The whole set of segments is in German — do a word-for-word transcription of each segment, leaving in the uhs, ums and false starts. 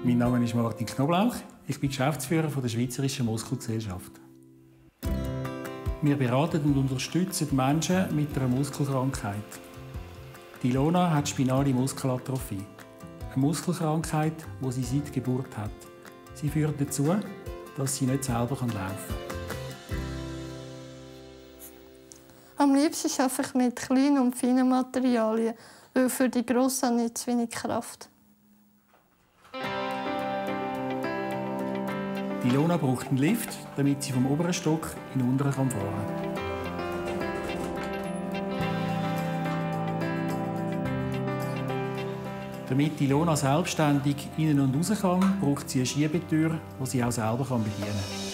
Mein Name ist Martin Knoblauch. Ich bin Geschäftsführer der Schweizerischen Muskelgesellschaft. Wir beraten und unterstützen Menschen mit einer Muskelkrankheit. Die Ilona hat spinale Muskelatrophie. Eine Muskelkrankheit, die sie seit Geburt hat. Sie führt dazu, dass sie nicht selber laufen kann. Am liebsten arbeite ich mit kleinen und feinen Materialien, weil für die grossen habe ich zu wenig Kraft. Die Ilona braucht einen Lift, damit sie vom oberen Stock in den unteren fahren kann. Damit die Ilona selbstständig innen und raus kann, braucht sie eine Schiebetür, die sie auch selber bedienen kann.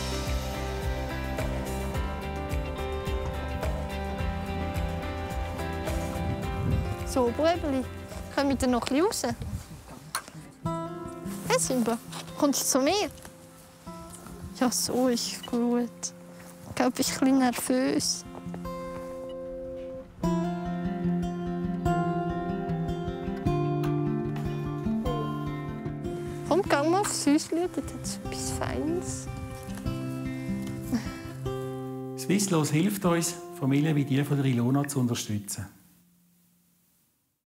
So, Bubeli, kommen wir noch ein bisschen raus? Hey Simba, kommst du zu mir? Ja, so ist gut. Ich glaube, ich bin ein bisschen nervös. Komm, geh mal aufs Häuschen, dort hat es etwas Feines. Swisslos hilft uns, Familien wie die von der Ilona zu unterstützen.